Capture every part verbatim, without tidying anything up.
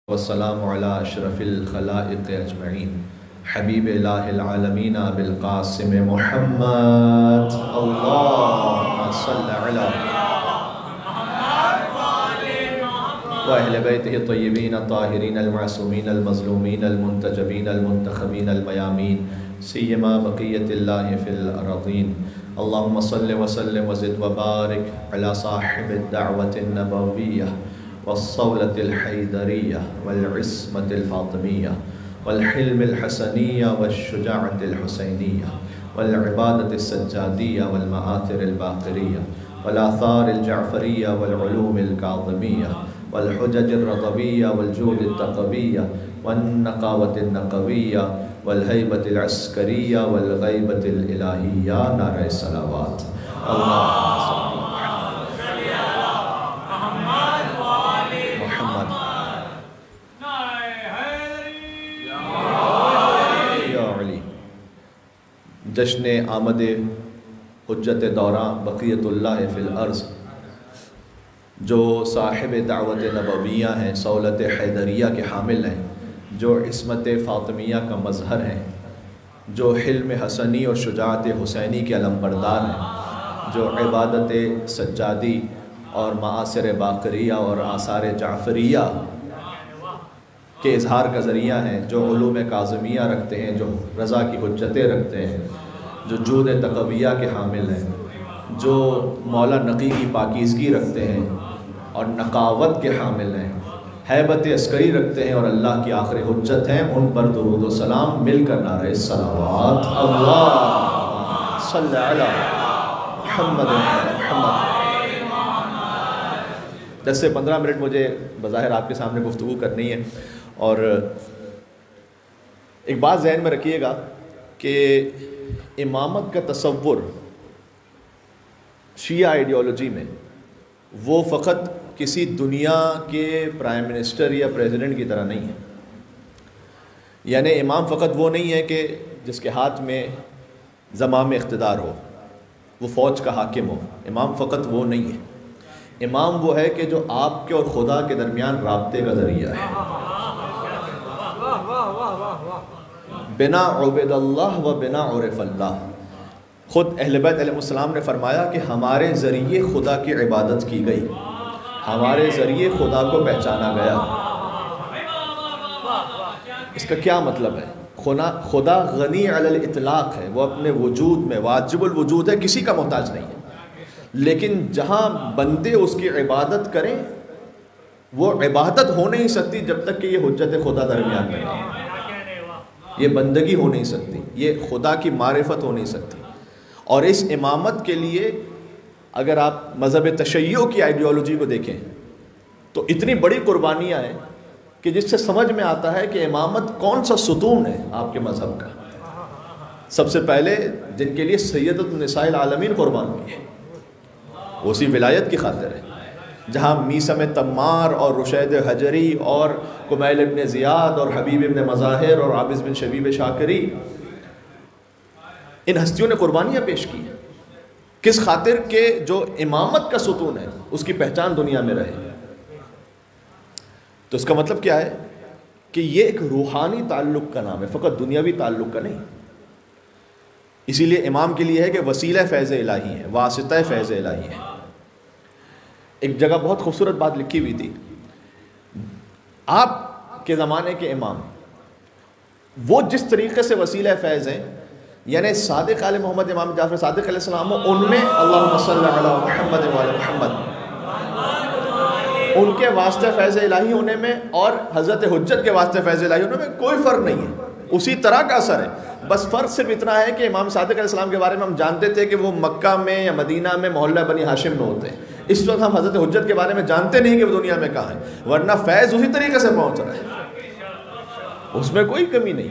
والسلام علی اشرف الخلائق اجمعین حبیب الہ العالمین بالقاسم محمد اللہم صل علی وأهل بيته الطيبين الطاهرين المعصومين المظلومين المنتجبين المنتخبين الميامين سيما بقية الله في الأراضين اللهم صل وسلم وزد وبارك على صاحب الدعوة النبوية والصولة الحيدرية والعصمة الفاطمية والحلم الحسنية والشجاعة الحسينية والعبادة السجادية والمآثر الباقرية والآثار الجعفرية والعلوم الكاظمية والحجج الرضبية والجود التقوية والنقاوة النقوية والهيبة العسكرية والغيبة الإلهية نار الصلوات اللهم صل جشن آمد حجت دوراں بقیت اللہ فی الارض جو صاحب دعوت نبویہ ہیں، صولت حیدریہ کے حامل ہیں، جو عصمت فاطمیہ کا مظہر ہیں، جو حلم حسنی اور شجاعت حسینی کے علمبردار ہیں، جو عبادت سجادی اور معاصر باقریہ اور آثار جعفریہ کے اظہار کا ذریعہ ہیں، جو علوم کاظمیہ رکھتے ہیں، جو رضا کی حجتیں رکھتے ہیں، جو جود تقویہ کے حامل ہیں، جو مولا نقی کی پاکیزگی رکھتے ہیں اور نقاوت کے حامل ہیں، ہیبت عسکری رکھتے ہیں اور اللہ کی آخری حجت ہیں، ان پر درود و سلام مل کر نعرہ صلوات اللہ صلی علی محمد محمد۔ دس سے پندرہ منٹ مجھے بظاہر آپ کے سامنے گفتگو کرنی ہے، اور ایک بات ذہن میں رکھیے گا کہ امامت کا تصور شیعہ آئیڈیالوجی میں وہ فقط کسی دنیا کے پرائم منسٹر یا پریزیڈنٹ کی طرح نہیں ہے۔ یعنی امام فقط وہ نہیں ہے کہ جس کے ہاتھ میں زمام اقتدار ہو، وہ فوج کا حاکم ہو۔ امام فقط وہ نہیں ہے، امام وہ ہے کہ جو آپ کے اور خدا کے درمیان رابطے کا ذریعہ ہے۔ بنا عبد اللہ و بنا عرف اللہ، خود اہل بیت علیہ السلام نے فرمایا کہ ہمارے ذریعے خدا کی عبادت کی گئی، ہمارے ذریعے خدا کو پہچانا گیا۔ اس کا کیا مطلب ہے؟ خدا غنی علی الاطلاق ہے، وہ اپنے وجود میں واجب الوجود ہے، کسی کا محتاج نہیں ہے، لیکن جہاں بندے اس کی عبادت کریں وہ عبادت ہو نہیں سکتی جب تک کہ یہ حجت خدا درمیان میں نہیں، یہ بندگی ہو نہیں سکتی، یہ خدا کی معرفت ہو نہیں سکتی۔ اور اس امامت کے لیے اگر آپ مذہب تشیع کی آئیڈیالوجی کو دیکھیں تو اتنی بڑی قربانیاں ہیں کہ جس سے سمجھ میں آتا ہے کہ امامت کون سا ستون ہے آپ کے مذہب کا۔ سب سے پہلے جن کے لیے سیدۃ النساء العالمین قربان ہوئی ہے، اسی ولایت کی خاطر ہے، جہاں میثم تمار اور رشید حجری اور کمیل ابن زیاد اور حبیب ابن مظاہر اور عابس بن شبیب شاکری، ان ہستیوں نے قربانیاں پیش کی ہیں۔ کس خاطر کہ جو امامت کا ستون ہے اس کی پہچان دنیا میں رہے۔ تو اس کا مطلب کیا ہے کہ یہ ایک روحانی تعلق کا نام ہے، فقط دنیاوی تعلق کا نہیں۔ اسی لیے امام کے لیے ہے کہ وسیلہ فیض الہی ہے، واسطہ فیض الہی ہے۔ ایک جگہ بہت خوبصورت بات لکھی ہوئی تھی، آپ کے زمانے کے امام وہ جس طریقے سے وسیلہ فیض ہیں، یعنی صادق آل محمد امام جعفر صادق علیہ السلام، ان میں اللہم صل علی محمد وعلی محمد، ان کے واسطہ فیض الہی ہونے میں اور حضرت حجت کے واسطہ فیض الہی ہونے میں کوئی فرق نہیں ہے، اسی طرح کا اثر ہے۔ بس فرق صرف اتنا ہے کہ امام صادق علیہ السلام کے بارے میں ہم جانتے تھے کہ وہ مکہ میں یا مدینہ میں محلہ بنی ہاشم میں ہوتے ہیں، اس وقت ہم حضرت حجت کے بارے میں جانتے نہیں کہ وہ دنیا میں کہاں ہے، ورنہ فیض اسی طریقے سے پہنچ رہا ہے، اس میں کوئی کمی نہیں۔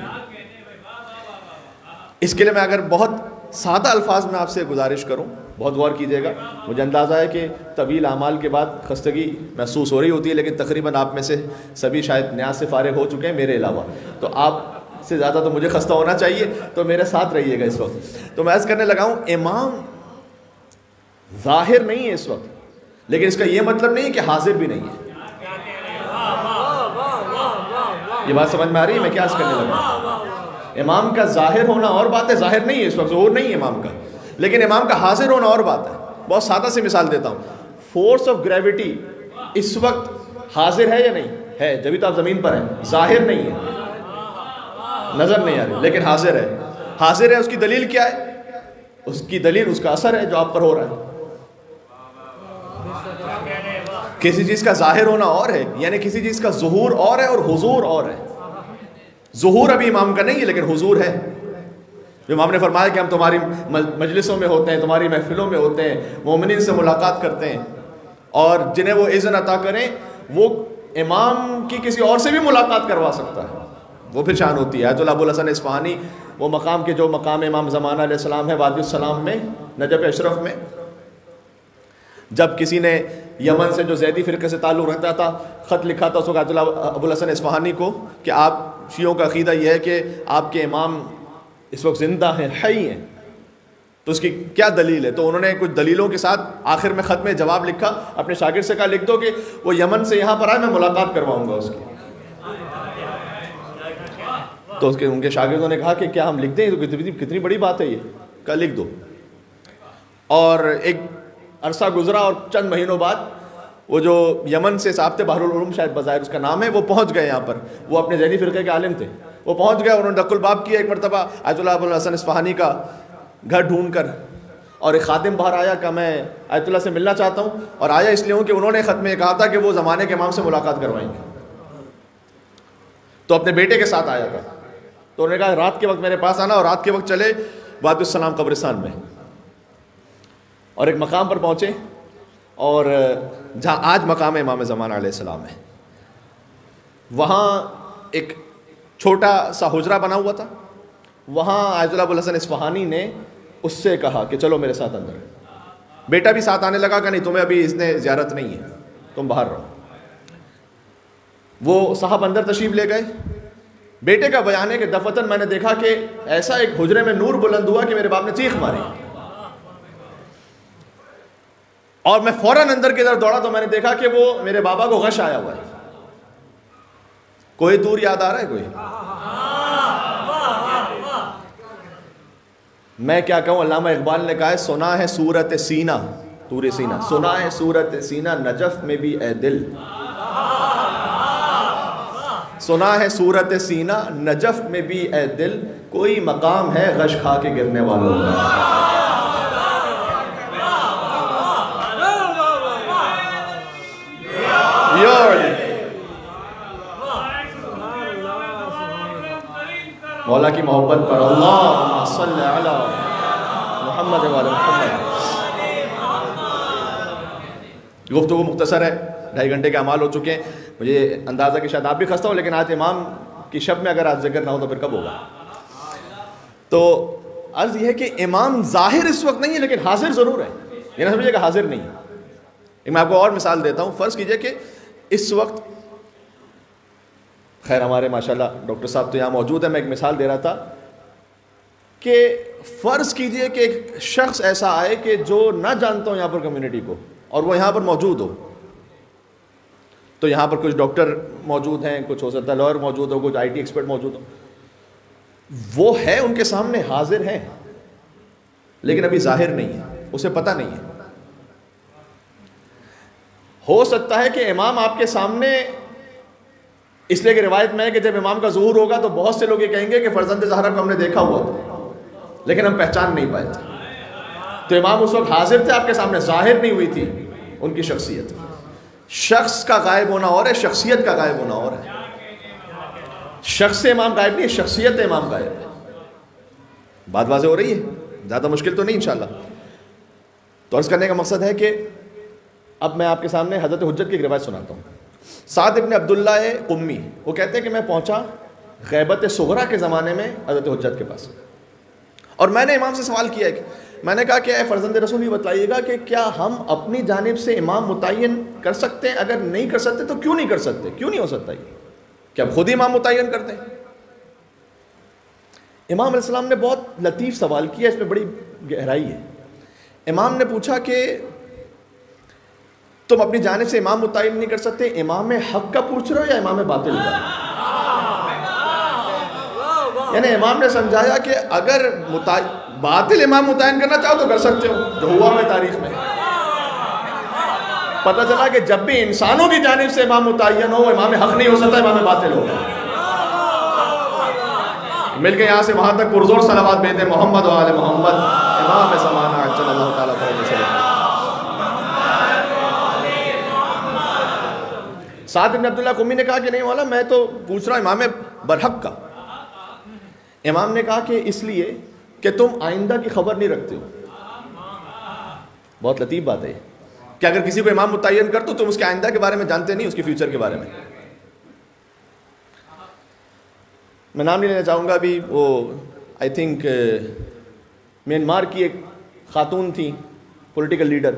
اس کے لیے میں اگر بہت سادہ الفاظ میں آپ سے گزارش کروں، بہت غور کیجیے گا، مجھے اندازہ ہے کہ طویل اعمال کے بعد خستگی محسوس ہو رہی ہوتی ہے، لیکن تقریباً آپ میں سے سبھی شاید نیاز سے فارغ ہو چکے ہیں میرے علاوہ، تو آپ سے زیادہ تو مجھے خستہ ہونا چاہیے، تو میرے ساتھ رہیے گا اس وقت۔ تو میں عرض کرنے لگا ہوں، امام ظاہر نہیں ہے اس وقت، لیکن اس کا یہ مطلب نہیں کہ حاضر بھی نہیں ہے۔ یہ بات سمجھ میں آ رہی ہے میں کیا عرض کرنے لگا؟ امام کا ظاہر ہونا اور بات ہے، ظاہر نہیں ہے اس وقت، ظہور نہیں ہے امام کا، لیکن امام کا حاضر ہونا اور بات ہے۔ بہت سادہ سی مثال دیتا ہوں، فورس آف گریوٹی اس وقت حاضر ہے یا نہیں ہے؟ جبھی تو آپ زمین پر ہیں، ظاہر نہیں ہے، نظر نہیں آ رہی، لیکن حاضر ہے۔ حاضر ہے، اس کی دلیل کیا ہے؟ اس کی دلیل اس کا اثر ہے جو آپ پر ہو رہا ہے۔ کسی چیز کا ظاہر ہونا اور ہے، یعنی کسی چیز کا ظہور اور ہے اور حضور اور ہے۔ ظہور ابھی امام کا نہیں ہے لیکن حضور ہے۔ جو امام نے فرمایا کہ ہم تمہاری مجلسوں میں ہوتے ہیں، تمہاری محفلوں میں ہوتے ہیں، مومنین سے ملاقات کرتے ہیں، اور جنہیں وہ اذن عطا کریں وہ امام کی کسی اور سے بھی ملاقات کروا سکتا ہے، وہ پھر شان ہوتی ہے۔ آیت اللہ ابو الحسن اصفہانی وہ مقام کے جو مقام امام زمانہ علیہ السلام ہے وادی السلام میں، نجف اشرف میں، جب کسی نے یمن سے جو زیدی فرقے سے تعلق رکھتا تھا خط لکھا تھا اس وقت آیت اللہ ابو الحسن اصفہانی کو کہ آپ شیعوں کا عقیدہ یہ ہے کہ آپ کے امام اس وقت زندہ ہیں، حی ہیں، تو اس کی کیا دلیل ہے؟ تو انہوں نے کچھ دلیلوں کے ساتھ آخر میں خط میں جواب لکھا، اپنے شاگرد سے کہا لکھ دو کہ وہ یمن سے یہاں پر آئے، میں ملاقات کرواؤں گا اس کی۔ تو اس کے ان کے شاگردوں نے کہا کہ کیا ہم لکھ دیں؟ تو کتنی کتنی بڑی بات ہے یہ، کہا لکھ دو۔ اور ایک عرصہ گزرا اور چند مہینوں بعد وہ جو یمن سے صاحب تھے، بحر العلوم شاید بظاہر اس کا نام ہے، وہ پہنچ گئے یہاں پر، وہ اپنے زیدی فرقے کے عالم تھے، وہ پہنچ گئے، انہوں نے دق الباب کیا ایک مرتبہ آیت اللہ ابو الحسن اصفہانی کا گھر ڈھونڈ کر، اور ایک خادم باہر آیا کہ میں آیت اللہ سے ملنا چاہتا ہوں، اور آیا اس لیے ہوں کہ انہوں نے خط میں کہا تھا کہ وہ زمانے کے امام سے ملاقات کروائیں گے، تو اپنے بیٹے کے ساتھ آیا تھا، تو انہوں نے کہا رات کے وقت میرے پاس آنا، اور رات کے وقت چلے وادی السلام قبرستان میں، اور ایک مقام پر پہنچے، اور جہاں آج مقام امام زمانہ علیہ السلام ہے، وہاں ایک چھوٹا سا حجرہ بنا ہوا تھا، وہاں آیت اللہ ابو الحسن اصفہانی نے اس سے کہا کہ چلو میرے ساتھ اندر۔ بیٹا بھی ساتھ آنے لگا کہ نہیں تمہیں ابھی اس نے زیارت نہیں ہے، تم باہر رہو۔ وہ صاحب اندر تشریف لے گئے۔ بیٹے کا بیان ہے کہ دفتن میں نے دیکھا کہ ایسا ایک حجرے میں نور بلند ہوا کہ میرے باپ نے چیخ ماری، اور میں فوراً اندر کی طرف دوڑا تو میں نے دیکھا کہ وہ میرے بابا کو غش آیا ہوا ہے۔ کوئی دور یاد آ رہا ہے کوئی؟ میں کیا کہوں، علامہ اقبال نے کہا ہے سنا ہے صورت سینہ، طور سینہ، سنا ہے صورت سینہ نجف میں بھی اے دل، سنا ہے صورت سینہ نجف میں بھی اے دل، کوئی مقام ہے غش کھا کے گرنے والوں کا۔ مولا کی محبت پر اللہ صلی علی محمد وعلی محمد۔ گفتگو مختصر ہے، ڈھائی گھنٹے کے اعمال ہو چکے ہیں، مجھے اندازہ کہ شاید آپ بھی خستہ ہو، لیکن آج امام کی شب میں اگر آج ذکر نہ ہو تو پھر کب ہوگا؟ تو عرض یہ ہے کہ امام ظاہر اس وقت نہیں ہے لیکن حاضر ضرور ہے، یہ نہ سمجھے کہ حاضر نہیں ہے۔ میں آپ کو اور مثال دیتا ہوں، فرض کیجئے کہ اس وقت، خیر ہمارے ماشاءاللہ ڈاکٹر صاحب تو یہاں موجود ہیں، میں ایک مثال دے رہا تھا کہ فرض کیجئے کہ ایک شخص ایسا آئے کہ جو نہ جانتا ہو یہاں پر کمیونٹی کو، اور وہ یہاں پر موجود ہو، تو یہاں پر کچھ ڈاکٹر موجود ہیں، کچھ ہو سکتا ہے لائر موجود ہو، کچھ آئی ٹی ایکسپرٹ موجود ہو، وہ ہے ان کے سامنے حاضر ہیں لیکن ابھی ظاہر نہیں ہے، اسے پتہ نہیں ہے۔ ہو سکتا ہے کہ امام آپ کے سامنے، اس لیے کہ روایت میں ہے کہ جب امام کا ظہور ہوگا تو بہت سے لوگ یہ کہیں گے کہ فرزند زہرا کو ہم نے دیکھا ہوا تھا لیکن ہم پہچان نہیں پائے تھے، تو امام اس وقت حاضر تھے آپ کے سامنے، ظاہر نہیں ہوئی تھی ان کی شخصیت۔ شخص کا غائب ہونا اور ہے، شخصیت کا غائب ہونا اور ہے۔ شخص امام غائب نہیں ہے، شخصیت امام غائب ہے۔ بات واضح ہو رہی ہے؟ زیادہ مشکل تو نہیں انشاءاللہ۔ تو عرض کرنے کا مقصد ہے کہ اب میں آپ کے سامنے حضرت حجت کی ایک روایت سناتا ہوں۔ سعد ابن عبداللہ قمی وہ کہتے ہیں کہ میں پہنچا غیبت صغرا کے زمانے میں حضرت حجت کے پاس، اور میں نے امام سے سوال کیا کہ میں نے کہا کہ اے فرزند رسول یہ بتائیے گا کہ کیا ہم اپنی جانب سے امام متعین کر سکتے ہیں؟ اگر نہیں کر سکتے تو کیوں نہیں کر سکتے؟ کیوں نہیں ہو سکتا یہ کہ ہم خود ہی امام متعین کرتے ہیں؟ امام علیہ السلام نے بہت لطیف سوال کیا، اس میں بڑی گہرائی ہے۔ امام نے پوچھا کہ تم اپنی جانب سے امام متعین نہیں کر سکتے، امام حق کا پوچھ رہے ہو یا امام باطل کا؟ یعنی امام نے سمجھایا کہ اگر باطل امام متعین کرنا چاہو تو کر سکتے ہو، جو ہوا ہے تاریخ میں۔ پتہ چلا کہ جب بھی انسانوں کی جانب سے امام متعین ہو، امام حق نہیں ہو سکتا، امام باطل ہو۔ مل کے یہاں سے وہاں تک پرزور صلوات بھیجتے ہیں، محمد و آل محمد امام زمانہ عجل اللہ تعالیٰ فرج۔ سعد بن عبداللہ قمی نے کہا کہ نہیں مولا، میں تو پوچھ رہا امام برحق کا۔ امام نے کہا کہ اس لیے کہ تم آئندہ کی خبر نہیں رکھتے ہو۔ بہت لطیف بات ہے کہ اگر کسی کو امام متعین کر تو تم اس کے آئندہ کے بارے میں جانتے نہیں، اس کے فیوچر کے بارے میں۔ میں نام نہیں لینا چاہوں گا ابھی، وہ آئی تھنک میانمار کی ایک خاتون تھی، پولیٹیکل لیڈر۔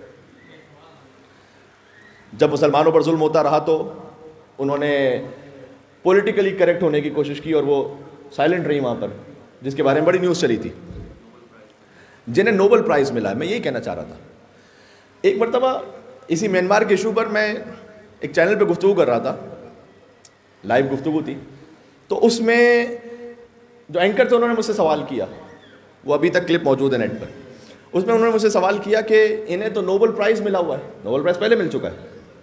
جب مسلمانوں پر ظلم ہوتا رہا تو انہوں نے پولیٹیکلی کریکٹ ہونے کی کوشش کی اور وہ سائلنٹ رہی وہاں پر، جس کے بارے میں بڑی نیوز چلی تھی، جنہیں نوبل پرائز ملا ہے۔ میں یہی کہنا چاہ رہا تھا، ایک مرتبہ اسی میانمار کے ایشو پر میں ایک چینل پہ گفتگو کر رہا تھا، لائیو گفتگو تھی، تو اس میں جو اینکر تھے انہوں نے مجھ سے سوال کیا، وہ ابھی تک کلپ موجود ہے نیٹ پر، اس میں انہوں نے مجھ سے سوال کیا کہ انہیں تو نوبل پرائز ملا ہوا ہے، نوبل پرائز پہلے مل چکا ہے،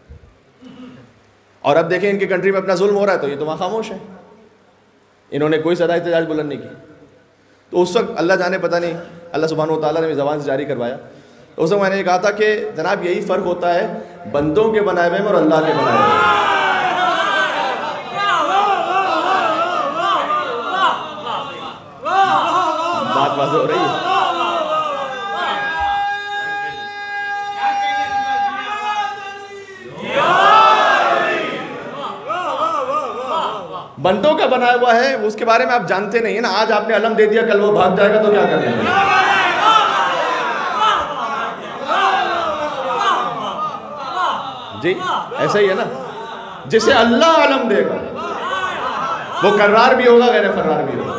اور اب دیکھیں ان کی کنٹری میں اپنا ظلم ہو رہا ہے تو یہ تو وہاں خاموش ہے، انہوں نے کوئی صدا احتجاج بلند نہیں کی۔ تو اس وقت اللہ جانے پتہ نہیں اللہ سبحانہ و تعالیٰ نے زبان سے جاری کروایا، تو اس وقت میں نے یہ کہا تھا کہ جناب یہی فرق ہوتا ہے بندوں کے بنائے ہوئے میں اور اللہ کے بنائے ہوئے میں۔ بات واضح ہو رہی ہے؟ بندوں کا بنایا ہوا ہے، اس کے بارے میں آپ جانتے نہیں ہیں نا۔ آج آپ نے علم دے دیا، کل وہ بھاگ جائے گا تو کیا کریں گے؟ جی ایسا ہی ہے نا، جسے اللہ علم دے گا وہ کرار بھی ہوگا، غیر فرار بھی ہوگا۔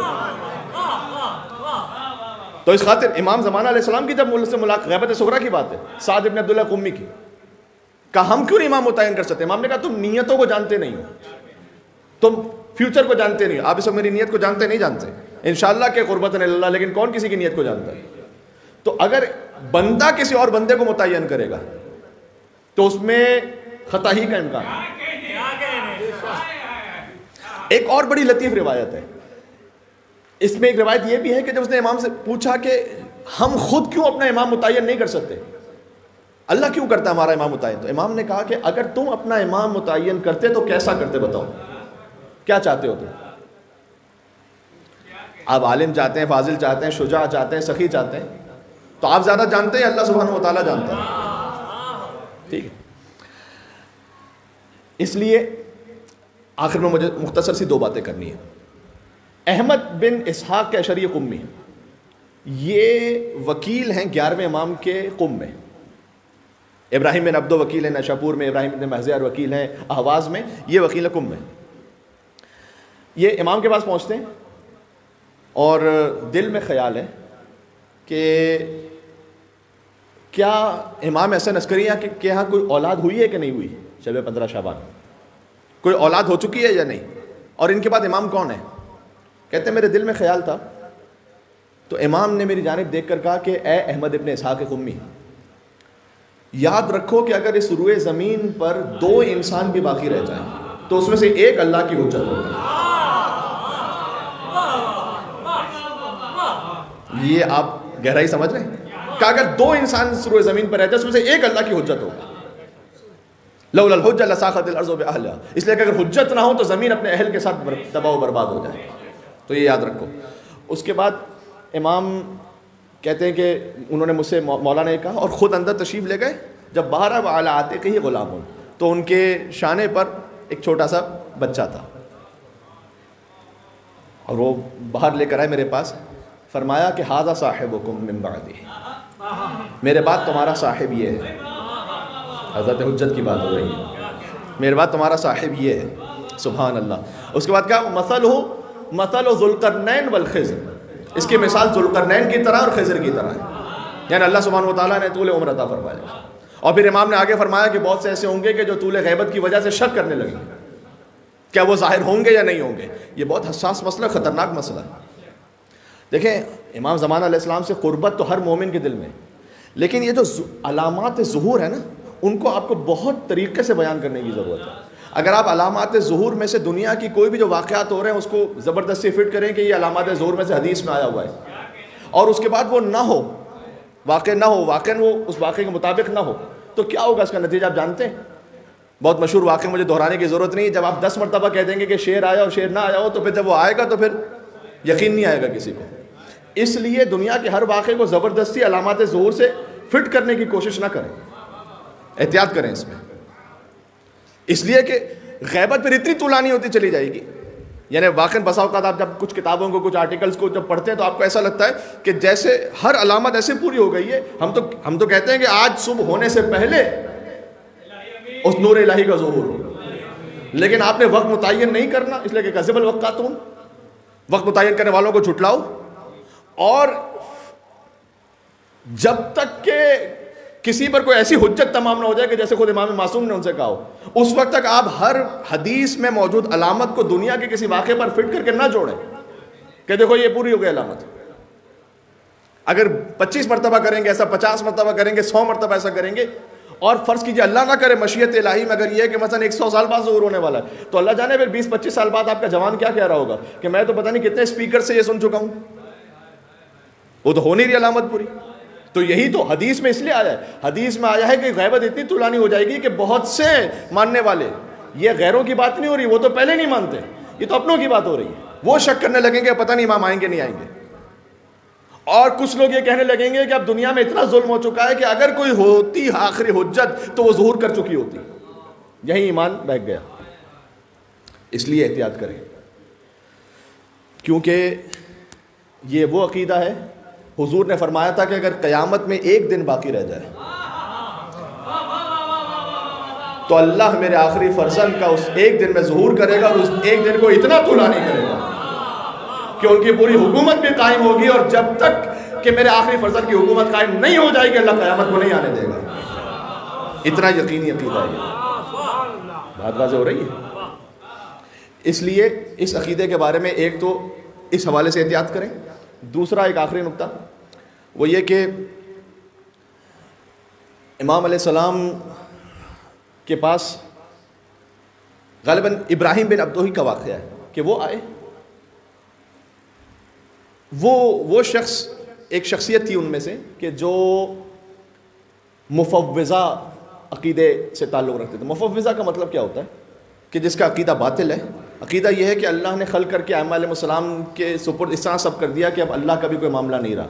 تو اس خاطر امام زمانہ علیہ السلام کی جب ملک سے ملاقات، غیبت صغریٰ کی بات ہے، سعد بن عبداللہ قمی کی، کہا ہم کیوں نہیں امام متعین کر سکتے؟ امام نے کہا تم نیتوں کو جانتے نہیں ہو، تم فیوچر کو جانتے نہیں ہو۔ آپ اس وقت میری نیت کو جانتے نہیں جانتے انشاءاللہ کہ قربتاً اللہ، لیکن کون کسی کی نیت کو جانتا ہے؟ تو اگر بندہ کسی اور بندے کو متعین کرے گا تو اس میں خطا ہی کا امکان ہے۔ ایک اور بڑی لطیف روایت ہے، اس میں ایک روایت یہ بھی ہے کہ جب اس نے امام سے پوچھا کہ ہم خود کیوں اپنا امام متعین نہیں کر سکتے، اللہ کیوں کرتا ہے ہمارا امام متعین؟ تو امام نے کہا کہ اگر تم اپنا امام متعین کرتے تو کیسا کرتے بتاؤ، کیا چاہتے ہو تم؟ آپ عالم چاہتے ہیں، فاضل چاہتے ہیں، شجاع چاہتے ہیں، سخی چاہتے ہیں، تو آپ زیادہ جانتے ہیں، اللہ سبحانہ و تعالیٰ جانتا ہے، ٹھیک ہے؟ اس لیے آخر میں مجھے مختصر سی دو باتیں کرنی ہیں۔ احمد بن اسحاق کے اشعری قمی، یہ وکیل ہیں گیارہویں امام کے قم میں۔ ابراہیم بن عبدو وکیل ہیں نشاپور میں، ابراہیم بن مہزیار وکیل ہیں اہواز میں، یہ وکیل ہے قم میں۔ یہ امام کے پاس پہنچتے ہیں اور دل میں خیال ہے کہ کیا امام حسن عسکری کے یہاں کوئی اولاد ہوئی ہے کہ نہیں ہوئی، شب پندرہ شعبان کوئی اولاد ہو چکی ہے یا نہیں، اور ان کے بعد امام کون ہے؟ کہتے ہیں میرے دل میں خیال تھا، تو امام نے میری جانب دیکھ کر کہا کہ اے احمد ابن اسحاق قمی، یاد رکھو کہ اگر اس روئے زمین پر دو انسان بھی باقی رہ جائیں تو اس میں سے ایک اللہ کی حجت ہوگی۔ یہ آپ گہرائی سمجھ رہے ہیں کہ اگر دو انسان اس روئے زمین پر رہتے ہیں اس میں سے ایک اللہ کی حجت ہوگا۔ لولا الحجہ لساخت الارض باہلہا، اس لیے کہ اگر حجت نہ ہو تو زمین اپنے اہل کے ساتھ تباہ و برباد ہو جائے، تو یہ یاد رکھو۔ اس کے بعد امام کہتے ہیں کہ انہوں نے مجھ سے مولا نے کہا اور خود اندر تشریف لے گئے، جب باہر اب علی عاتقہ غلام ہوں تو ان کے شانے پر ایک چھوٹا سا بچہ تھا، اور وہ باہر لے کر آئے میرے پاس، فرمایا کہ ھذا صاحبکم من بعدی، میرے بعد تمہارا صاحب یہ ہے۔ حضرت حجت کی بات ہو رہی ہے، میرے بعد تمہارا صاحب یہ ہے، سبحان اللہ۔ اس کے بعد کیا مثلہ مثل ذوالقرنین والخضر، اس کی مثال ذوالقرنین کی طرح اور خضر کی طرح ہے، یعنی اللہ سبحانہ و تعالیٰ نے طول عمر عطا فرمایا۔ اور پھر امام نے آگے فرمایا کہ بہت سے ایسے ہوں گے کہ جو طول غیبت کی وجہ سے شک کرنے لگے، کیا وہ ظاہر ہوں گے یا نہیں ہوں گے؟ یہ بہت حساس مسئلہ، خطرناک مسئلہ ہے۔ دیکھیں امام زمان علیہ السلام سے قربت تو ہر مومن کے دل میں، لیکن یہ جو علامات ظہور ہے نا، ان کو آپ کو بہت طریقے سے بیان کرنے کی ضرورت ہے۔ اگر آپ علامات ظہور میں سے دنیا کی کوئی بھی جو واقعات ہو رہے ہیں اس کو زبردستی فٹ کریں کہ یہ علامات ظہور میں سے حدیث میں آیا ہوا ہے، اور اس کے بعد وہ نہ ہو، واقع نہ ہو، واقع وہ اس واقعے کے مطابق نہ ہو، تو کیا ہوگا اس کا نتیجہ آپ جانتے ہیں؟ بہت مشہور واقعہ، مجھے دہرانے کی ضرورت نہیں، جب آپ دس مرتبہ کہہ دیں گے کہ شیر آیا اور شیر نہ آیا ہو، تو پھر جب وہ آئے گا تو پھر یقین نہیں آئے گا کسی کو۔ اس لیے دنیا کے ہر واقعے کو زبردستی علامات ظہور سے فٹ کرنے کی کوشش نہ کریں، احتیاط کریں اس میں، اس لیے کہ غیبت پھر اتنی طولانی ہوتی چلی جائے گی۔ یعنی واقعاً بسا اوقات آپ جب کچھ کتابوں کو، کچھ آرٹیکلز کو جب پڑھتے ہیں تو آپ کو ایسا لگتا ہے کہ جیسے ہر علامت ایسے پوری ہو گئی ہے، ہم تو ہم تو کہتے ہیں کہ آج صبح ہونے سے پہلے اس نور الہی کا ظہور ہو، لیکن آپ نے وقت متعین نہیں کرنا، اس لیے کہ کذب الوقاتون، وقت متعین کرنے والوں کو جھٹلاؤ، اور جب تک کہ کسی پر کوئی ایسی حجت تمام نہ ہو جائے کہ جیسے خود امام معصوم نے ان سے کہا ہو، اس وقت تک آپ ہر حدیث میں موجود علامت کو دنیا کے کسی واقعے پر فٹ کر کے نہ جوڑیں کہ دیکھو یہ پوری ہو گئی علامت۔ اگر پچیس مرتبہ کریں گے ایسا، پچاس مرتبہ کریں گے، سو مرتبہ ایسا کریں گے، اور فرض کیجئے اللہ نہ کرے مشیت الہی میں اگر یہ ہے کہ مثلا ایک سو سال بعد ظہور ہونے والا ہے، تو اللہ جانے پھر بیس پچیس سال بعد آپ کا جوان کیا کہہ رہا ہوگا کہ میں تو پتہ نہیں کتنے اسپیکر سے یہ سن چکا ہوں، وہ تو ہو نہیں رہی علامت پوری۔ تو یہی تو حدیث میں اس لیے آیا ہے، حدیث میں آیا ہے کہ غیبت اتنی طولانی ہو جائے گی کہ بہت سے ماننے والے، یہ غیروں کی بات نہیں ہو رہی، وہ تو پہلے نہیں مانتے، یہ تو اپنوں کی بات ہو رہی ہے، وہ شک کرنے لگیں گے پتہ نہیں امام آئیں گے نہیں آئیں گے، اور کچھ لوگ یہ کہنے لگیں گے کہ اب دنیا میں اتنا ظلم ہو چکا ہے کہ اگر کوئی ہوتی آخری حجت تو وہ ظہور کر چکی ہوتی۔ یہی ایمان بہک گیا۔ اس لیے احتیاط کریں، کیونکہ یہ وہ عقیدہ ہے، حضور نے فرمایا تھا کہ اگر قیامت میں ایک دن باقی رہ جائے تو اللہ میرے آخری فرزند کا اس ایک دن میں ظہور کرے گا، اور اس ایک دن کو اتنا طولانی کرے گا کہ ان کی پوری حکومت بھی قائم ہوگی، اور جب تک کہ میرے آخری فرزند کی حکومت قائم نہیں ہو جائے گی اللہ قیامت کو نہیں آنے دے گا۔ اتنا یقینی عقیدہ ہے، بات واضح ہو رہی ہے۔ اس لیے اس عقیدے کے بارے میں ایک تو اس حوالے سے احتیاط کریں۔ دوسرا ایک آخری نقطہ وہ یہ کہ امام علیہ السلام کے پاس غالباً ابراہیم بن عبدوہی کا واقعہ ہے کہ وہ آئے، وہ وہ شخص ایک شخصیت تھی ان میں سے کہ جو مفوضہ عقیدے سے تعلق رکھتے تھے۔ مفوضہ کا مطلب کیا ہوتا ہے کہ جس کا عقیدہ باطل ہے۔ عقیدہ یہ ہے کہ اللہ نے خلق کر کے ائمہ علیہ السلام کے سپرد اس طرح سب کر دیا کہ اب اللہ کا بھی کوئی معاملہ نہیں رہا۔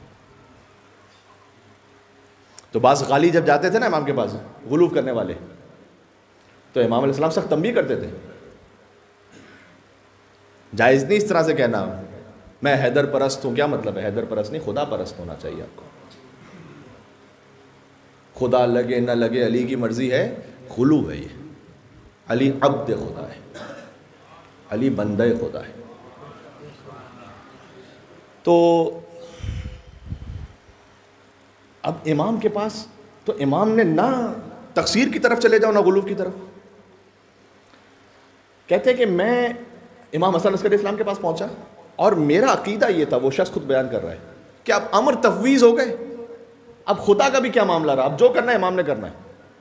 تو بعض غالی جب جاتے تھے نا امام کے پاس غلو کرنے والے، تو امام علیہ السلام سخت تنبیہ کرتے تھے، جائز نہیں اس طرح سے کہنا میں حیدر پرست ہوں۔ کیا مطلب ہے حیدر پرست؟ نہیں، خدا پرست ہونا چاہیے آپ کو۔ خدا لگے نہ لگے علی کی مرضی ہے، غلو ہے یہ۔ علی عبد خدا ہے، علی بندہ خدا ہے۔ تو اب امام کے پاس تو امام نے نہ تقصیر کی طرف چلے جاؤ نہ غلو کی طرف۔ کہتے ہیں کہ میں امام حسن عسکری اسلام کے پاس پہنچا اور میرا عقیدہ یہ تھا، وہ شخص خود بیان کر رہا ہے کہ اب امر تفویض ہو گئے، اب خدا کا بھی کیا معاملہ رہا، اب جو کرنا ہے امام نے کرنا ہے۔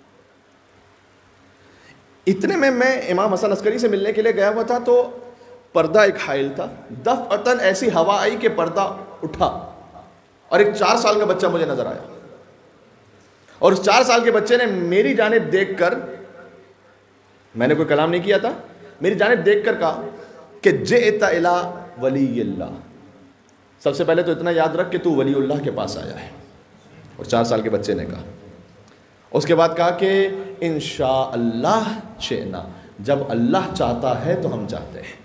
اتنے میں میں امام حسن عسکری سے ملنے کے لیے گیا ہوا تھا، تو پردہ ایک حائل تھا، دفعتاً ایسی ہوا آئی کہ پردہ اٹھا، اور ایک چار سال کا بچہ مجھے نظر آیا، اور اس چار سال کے بچے نے میری جانب دیکھ کر، میں نے کوئی کلام نہیں کیا تھا، میری جانب دیکھ کر کہا کہ جئت الی ولی اللہ، سب سے پہلے تو اتنا یاد رکھ کہ تو ولی اللہ کے پاس آیا ہے۔ اور چار سال کے بچے نے کہا، اس کے بعد کہا کہ انشاءاللہ شئنا، جب اللہ چاہتا ہے تو ہم چاہتے ہیں۔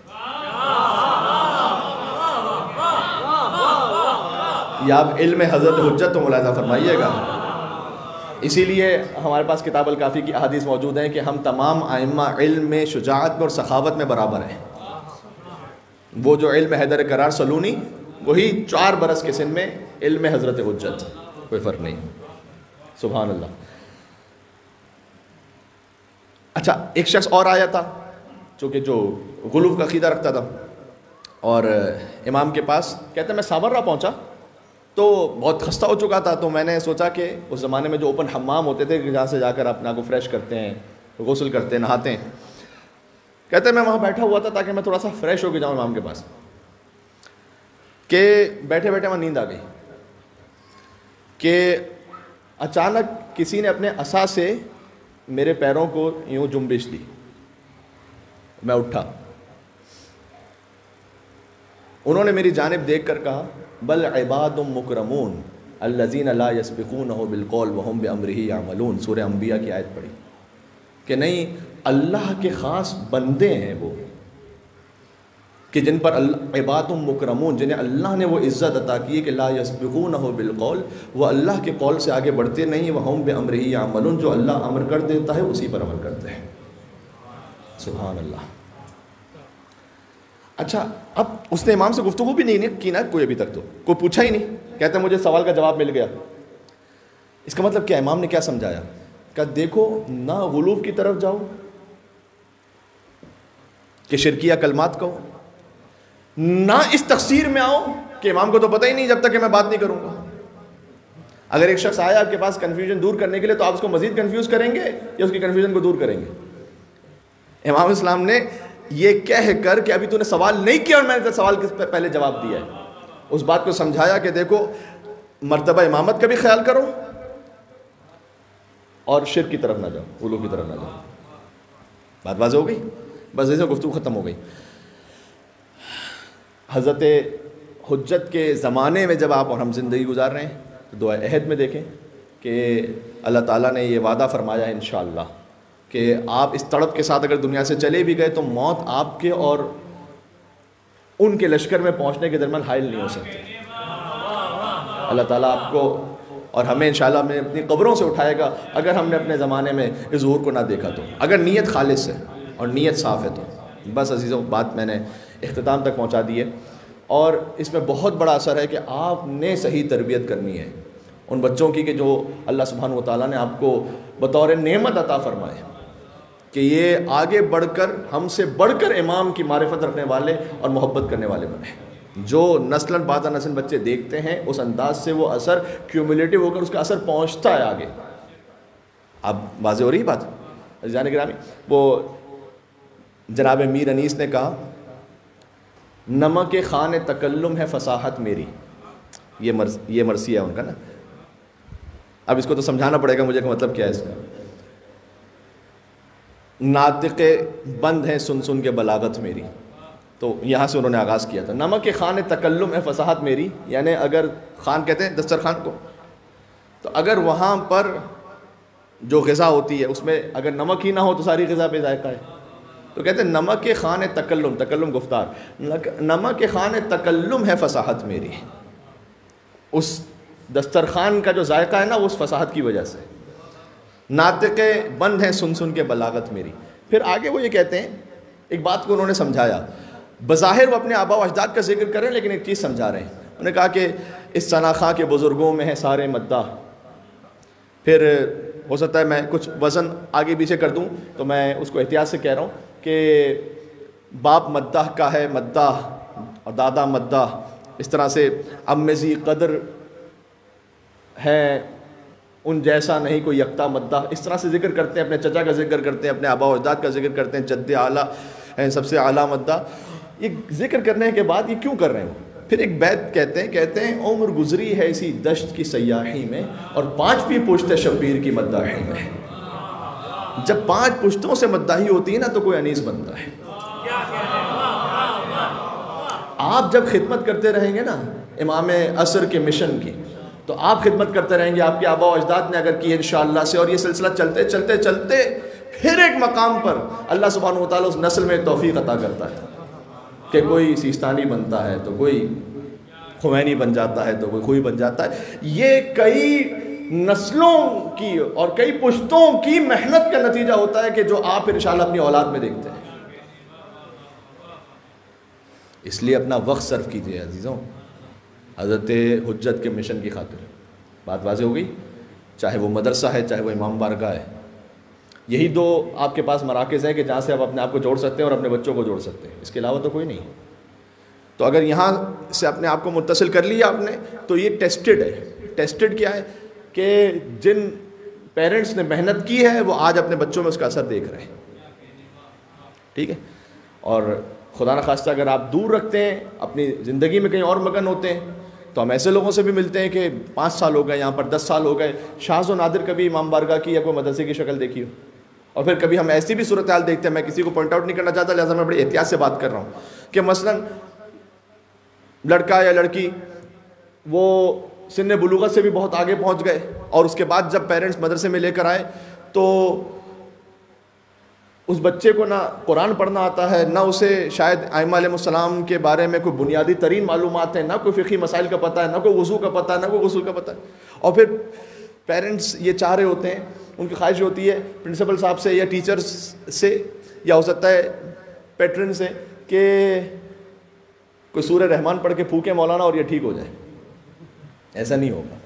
یا آپ علم حضرت حجت تو ملاحظہ فرمائیے گا۔ اسی لیے ہمارے پاس کتاب الکافی کی احادیث موجود ہیں کہ ہم تمام ائمہ علم میں، شجاعت میں اور سخاوت میں برابر ہیں۔ وہ جو علم حیدر کرار سلونی، وہی چار برس کے سن میں علم حضرت حجت، کوئی فرق نہیں۔ سبحان اللہ۔ اچھا، ایک شخص اور آیا تھا چونکہ جو غلو کا عقیدہ رکھتا تھا، اور امام کے پاس کہتے ہیں میں سامرا پہنچا تو بہت خستہ ہو چکا تھا، تو میں نے سوچا کہ اس زمانے میں جو اوپن حمام ہوتے تھے جہاں سے جا کر اپنا کو فریش کرتے ہیں، غسل کرتے ہیں، نہاتے ہیں، کہتے ہیں میں وہاں بیٹھا ہوا تھا تاکہ میں تھوڑا سا فریش ہو کے جاؤں امام کے پاس، کہ بیٹھے بیٹھے وہاں نیند آ گئی کہ اچانک کسی نے اپنے عصا سے میرے پیروں کو یوں جنبش دی، میں اٹھا، انہوں نے میری جانب دیکھ کر کہا بل عباد مکرمون الذین لا یسبقونہ بالقول وہم بامرہ یعملون، سورہ انبیاء کی آیت پڑھی کہ نہیں، اللہ کے خاص بندے ہیں وہ کہ جن پر اللہ عباد مکرمون، جنہیں اللہ نے وہ عزت عطا کی ہے کہ لا یسبقونہ بالقول، وہ اللہ کے قول سے آگے بڑھتے نہیں، وہم بامرہ یعملون، جو اللہ امر کر دیتا ہے اسی پر عمل کرتے ہیں۔ سبحان اللہ۔ اچھا، اب اس نے امام سے گفتگو بھی نہیں کی نا کوئی ابھی تک، تو کوئی پوچھا ہی نہیں، کہتے ہیں مجھے سوال کا جواب مل گیا۔ اس کا مطلب کیا؟ امام نے کیا سمجھایا کہ دیکھو نہ غلو کی طرف جاؤ کہ شرکیہ کلمات کہو، نہ اس تقصیر میں آؤ کہ امام کو تو پتہ ہی نہیں جب تک کہ میں بات نہیں کروں گا۔ اگر ایک شخص آیا آپ کے پاس کنفیوژن دور کرنے کے لیے تو آپ اس کو مزید کنفیوز کریں گے یا اس کی کنفیوژن کو دور کریں گے؟ امام اسلام نے یہ کہہ کر کہ ابھی تو نے سوال نہیں کیا اور میں نے سوال کے پہلے جواب دیا ہے، اس بات کو سمجھایا کہ دیکھو مرتبہ امامت کا بھی خیال کرو اور شرک کی طرف نہ جاؤ، غلو کی طرف نہ جاؤ۔ بات واضح ہو گئی؟ بس ایسے گفتگو ختم ہو گئی۔ حضرت حجت کے زمانے میں جب آپ اور ہم زندگی گزار رہے ہیں تو دعا عہد میں دیکھیں کہ اللہ تعالیٰ نے یہ وعدہ فرمایا ہے انشاءاللہ کہ آپ اس تڑپ کے ساتھ اگر دنیا سے چلے بھی گئے تو موت آپ کے اور ان کے لشکر میں پہنچنے کے درمیان حائل نہیں ہو سکتی۔ اللہ تعالیٰ آپ کو اور ہمیں انشاءاللہ میں اپنی قبروں سے اٹھائے گا اگر ہم نے اپنے زمانے میں اس ظہور کو نہ دیکھا تو، اگر نیت خالص ہے اور نیت صاف ہے تو۔ بس عزیزوں، بات میں نے اختتام تک پہنچا دی ہے، اور اس میں بہت بڑا اثر ہے کہ آپ نے صحیح تربیت کرنی ہے ان بچوں کی کہ جو اللہ سبحانہ و تعالیٰ نے آپ کو بطور نعمت عطا فرمائے کہ یہ آگے بڑھ کر ہم سے بڑھ کر امام کی معرفت رکھنے والے اور محبت کرنے والے بنے۔ جو نسلاً بعد نسل بچے دیکھتے ہیں اس انداز سے وہ اثر کیومولیٹو ہو کر اس کا اثر پہنچتا ہے آگے۔ اب واضح ہو رہی بات؟ عزیزان گرامی، وہ جناب میر انیس نے کہا نمک خوان تکلم ہے فصاحت میری، یہ مرض یہ مرثیہ ہے ان کا نا۔ اب اس کو تو سمجھانا پڑے گا مجھے کہ مطلب کیا ہے اس کا۔ ناطق بند ہیں سن سن کے بلاغت میری، تو یہاں سے انہوں نے آغاز کیا تھا۔ نمک خوان تکلم ہے فصاحت میری، یعنی اگر خان کہتے ہیں دسترخوان کو، تو اگر وہاں پر جو غذا ہوتی ہے اس میں اگر نمک ہی نہ ہو تو ساری غذا بے ذائقہ ہے، تو کہتے ہیں نمک خوان تکلم، تکلم گفتار، نمک خوان تکلم ہے فصاحت میری، اس دسترخوان کا جو ذائقہ ہے نا وہ اس فصاحت کی وجہ سے۔ ناطق بند ہیں سن سن کے بلاغت میری۔ پھر آگے وہ یہ کہتے ہیں، ایک بات کو انہوں نے سمجھایا، بظاہر وہ اپنے آبا و اجداد کا ذکر کریں لیکن ایک چیز سمجھا رہے ہیں۔ انہوں نے کہا کہ اس ثنا خاں کے بزرگوں میں ہیں سارے مداح۔ پھر ہو سکتا ہے میں کچھ وزن آگے پیچھے کر دوں تو میں اس کو احتیاط سے کہہ رہا ہوں کہ باپ مداح کا ہے مداح اور دادا مداح، اس طرح سے ام ذی قدر ہے ان جیسا نہیں کوئی یکتا مداح، اس طرح سے ذکر کرتے ہیں، اپنے چچا کا ذکر کرتے ہیں، اپنے آبا و اجداد کا ذکر کرتے ہیں، جد اعلیٰ ہیں سب سے اعلیٰ مداح۔ یہ ذکر کرنے کے بعد یہ کیوں کر رہے ہیں؟ پھر ایک بیت کہتے ہیں کہتے ہیں عمر گزری ہے اسی دشت کی سیاحی میں اور پانچ بھی پشت شبیر کی مداحی میں۔ جب پانچ پشتوں سے مداحی ہوتی ہے نا تو کوئی انیس بنتا ہے۔ آپ جب خدمت کرتے رہیں گے نا امام عصر کے مشن کی تو آپ خدمت کرتے رہیں گے، آپ کے آبا و اجداد نے اگر کی انشاءاللہ سے، اور یہ سلسلہ چلتے چلتے چلتے پھر ایک مقام پر اللہ سبحانہ و تعالیٰ اس نسل میں توفیق عطا کرتا ہے کہ کوئی سیستانی بنتا ہے تو کوئی خمینی بن جاتا ہے تو کوئی خوئی بن جاتا ہے۔ یہ کئی نسلوں کی اور کئی پشتوں کی محنت کا نتیجہ ہوتا ہے کہ جو آپ انشاءاللہ اپنی اولاد میں دیکھتے ہیں۔ اس لیے اپنا وقت صرف کیجئے عزیزوں حضرت حجت کے مشن کی خاطر۔ بات واضح ہو گئی؟ چاہے وہ مدرسہ ہے، چاہے وہ امام بارگاہ ہے، یہی دو آپ کے پاس مراکز ہیں کہ جہاں سے آپ اپنے آپ کو جوڑ سکتے ہیں اور اپنے بچوں کو جوڑ سکتے ہیں، اس کے علاوہ تو کوئی نہیں. تو اگر یہاں سے اپنے آپ کو متصل کر لیا آپ نے تو یہ ٹیسٹڈ ہے. ٹیسٹڈ کیا ہے کہ جن پیرنٹس نے محنت کی ہے وہ آج اپنے بچوں میں اس کا اثر دیکھ رہے ہیں. ٹھیک ہے. اور خدا نخواستہ اگر آپ دور رکھتے ہیں، اپنی زندگی میں کہیں اور مگن ہوتے ہیں، تو ہم ایسے لوگوں سے بھی ملتے ہیں کہ پانچ سال ہو گئے یہاں پر، دس سال ہو گئے، شاذ و نادر کبھی امام بارگاہ کی یا کوئی مدرسے کی شکل دیکھی ہو. اور پھر کبھی ہم ایسی بھی صورتحال دیکھتے ہیں، میں کسی کو پوائنٹ آؤٹ نہیں کرنا چاہتا لہٰذا میں بڑی احتیاط سے بات کر رہا ہوں، کہ مثلاً لڑکا یا لڑکی وہ سن بلوغت سے بھی بہت آگے پہنچ گئے، اور اس کے بعد جب پیرنٹس مدرسے میں لے کر آئے تو اس بچے کو نہ قرآن پڑھنا آتا ہے، نہ اسے شاید ائمہ علیہ السلام کے بارے میں کوئی بنیادی ترین معلومات ہیں، نہ کوئی فقہی مسائل کا پتہ ہے، نہ کوئی وضو کا پتہ ہے، نہ کوئی غسل کا پتہ ہے. اور پھر پیرنٹس یہ چاہ رہے ہوتے ہیں، ان کی خواہش ہوتی ہے پرنسپل صاحب سے یا ٹیچرز سے یا ہو سکتا ہے پیٹرن سے کہ کوئی سورہ رحمان پڑھ کے پھونکے مولانا اور یہ ٹھیک ہو جائے. ایسا نہیں ہوگا.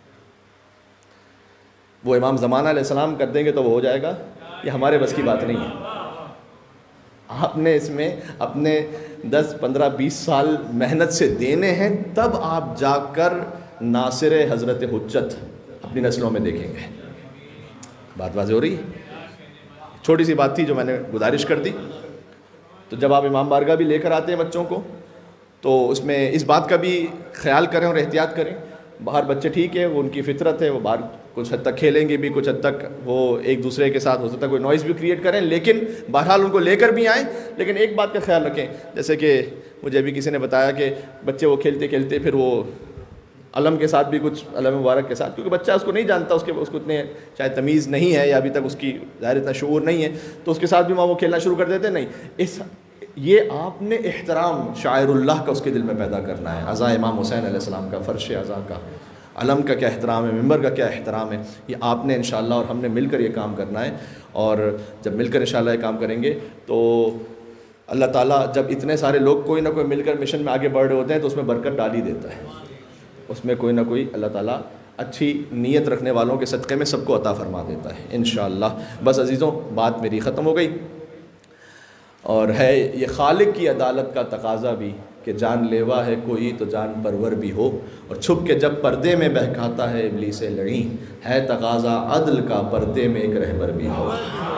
وہ امام زمانہ علیہ السلام کر دیں گے تو وہ ہو جائے گا، یہ ہمارے بس کی بات نہیں ہے. آپ نے اس میں اپنے دس پندرہ بیس سال محنت سے دینے ہیں، تب آپ جا کر ناصر حضرت حجت اپنی نسلوں میں دیکھیں گے. بات واضح ہو رہی ہے؟ چھوٹی سی بات تھی جو میں نے گزارش کر دی. تو جب آپ امام بارگاہ بھی لے کر آتے ہیں بچوں کو تو اس میں اس بات کا بھی خیال کریں اور احتیاط کریں. باہر بچے ٹھیک ہے، وہ ان کی فطرت ہے، وہ باہر کچھ حد تک کھیلیں گے بھی، کچھ حد تک وہ ایک دوسرے کے ساتھ ہو سکتا ہے کوئی نوائز بھی کریٹ کریں، لیکن بہرحال ان کو لے کر بھی آئیں. لیکن ایک بات کا خیال رکھیں، جیسے کہ مجھے ابھی کسی نے بتایا کہ بچے وہ کھیلتے کھیلتے پھر وہ علم کے ساتھ بھی کچھ علم مبارک کے ساتھ، کیونکہ بچہ اس کو نہیں جانتا، اس کے اس کو اتنے شاید تمیز نہیں ہے یا ابھی تک اس کی ظاہر اتنا شعور نہیں ہے، تو اس کے ساتھ بھی وہاں وہ کھیلنا شروع کر دیتے. نہیں، اس یہ آپ نے احترام شاعر اللہ کا اس کے دل میں پیدا کرنا ہے. عزا امام حسین علیہ السلام کا، فرش عزا کا، علم کا کیا احترام ہے، ممبر کا کیا احترام ہے، یہ آپ نے انشاءاللہ اور ہم نے مل کر یہ کام کرنا ہے. اور جب مل کر انشاءاللہ یہ کام کریں گے تو اللہ تعالیٰ جب اتنے سارے لوگ کوئی نہ کوئی مل کر مشن میں آگے بڑھ رہے ہوتے ہیں تو اس میں برکت ڈال ہی دیتا ہے. اس میں کوئی نہ کوئی اللہ تعالیٰ اچھی نیت رکھنے والوں کے صدقے میں سب کو عطا فرما دیتا ہے انشاءاللہ. بس عزیزوں، بات میری ختم ہو گئی، اور ہے یہ خالق کی عدالت کا تقاضا بھی کہ جان لیوا ہے کوئی تو جان پرور بھی ہو، اور چھپ کے جب پردے میں بہکاتا ہے ابلیس لڑیں، ہے تقاضا عدل کا پردے میں ایک رہبر بھی ہو.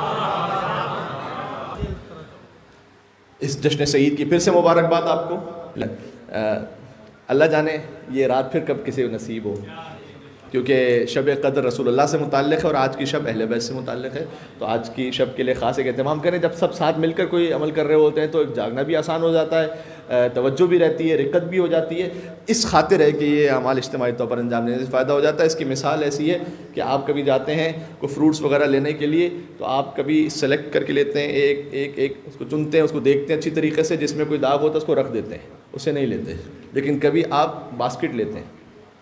اس جشن سعید کی پھر سے مبارکباد آپ کو. اللہ جانے یہ رات پھر کب کسی کو نصیب ہو، کیونکہ شب قدر رسول اللہ سے متعلق ہے اور آج کی شب اہل بیت سے متعلق ہے. تو آج کی شب کے لیے خاص ایک اہتمام کریں. جب سب ساتھ مل کر کوئی عمل کر رہے ہوتے ہیں تو ایک جاگنا بھی آسان ہو جاتا ہے، توجہ بھی رہتی ہے، رقت بھی ہو جاتی ہے. اس خاطر ہے کہ یہ اعمال اجتماعی طور پر انجام دینے سے فائدہ ہو جاتا ہے. اس کی مثال ایسی ہے کہ آپ کبھی جاتے ہیں کوئی فروٹس وغیرہ لینے کے لیے تو آپ کبھی سلیکٹ کر کے لیتے ہیں، ایک ایک ایک اس کو چنتے ہیں، اس کو دیکھتے ہیں اچھی طریقے سے، جس میں کوئی داغ ہوتا ہے اس کو رکھ دیتے ہیں، اسے نہیں لیتے. لیکن کبھی آپ باسکٹ لیتے ہیں.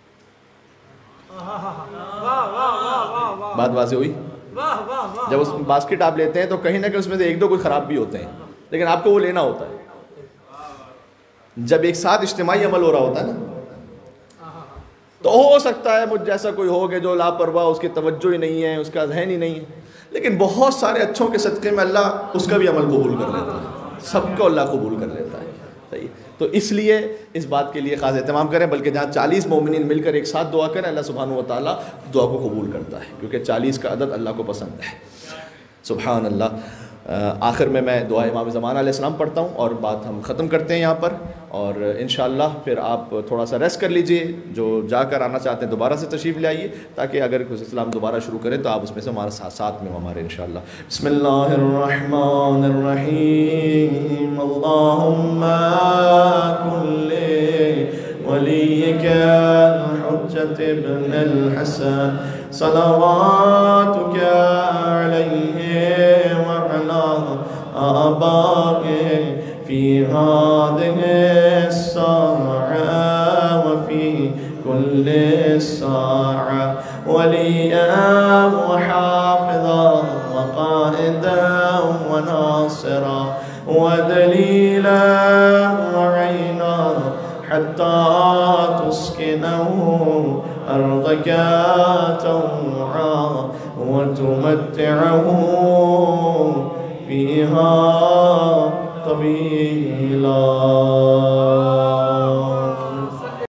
بات واضح ہوئی؟ جب اس باسکٹ آپ لیتے ہیں تو کہیں نہ کہیں اس میں سے ایک دو کوئی خراب بھی ہوتے ہیں، لیکن آپ کو وہ لینا ہوتا ہے. جب ایک ساتھ اجتماعی عمل ہو رہا ہوتا ہے نا، تو ہو سکتا ہے مجھ جیسا کوئی ہو کہ جو لاپرواہ، اس کی توجہ ہی نہیں ہے، اس کا ذہن ہی نہیں ہے، لیکن بہت سارے اچھوں کے صدقے میں اللہ اس کا بھی عمل قبول کر لیتا ہے. سب کو اللہ قبول کر لیتا ہے. صحیح. تو اس لیے اس بات کے لیے خاص اہتمام کریں، بلکہ جہاں چالیس مومنین مل کر ایک ساتھ دعا کریں، اللہ سبحانہ و تعالیٰ دعا کو قبول کرتا ہے، کیونکہ چالیس کا عدد اللہ کو پسند ہے. سبحان اللہ. آخر میں میں دعا امام زمانہ علیہ السلام پڑھتا ہوں اور بات ہم ختم کرتے ہیں یہاں پر. اور انشاءاللہ پھر آپ تھوڑا سا ریسٹ کر لیجئے، جو جا کر آنا چاہتے ہیں دوبارہ سے تشریف لے آئیے، تاکہ اگر کوئی اسلام دوبارہ شروع کریں تو آپ اس میں سے ہمارے ساتھ ساتھ میں ہمارے انشاءاللہ. بسم اللہ الرحمن الرحیم. اللہم کل ولیک الحجۃ ابن الحسن صلواتک علیہ وعلی آبائہ فی هذه الساعة وفي كل ساعة وليا وحافظا وقائدا وناصرا ودليلا وعينا حتى تسكنه أرضك طوعا وتمتعه فيها طويلا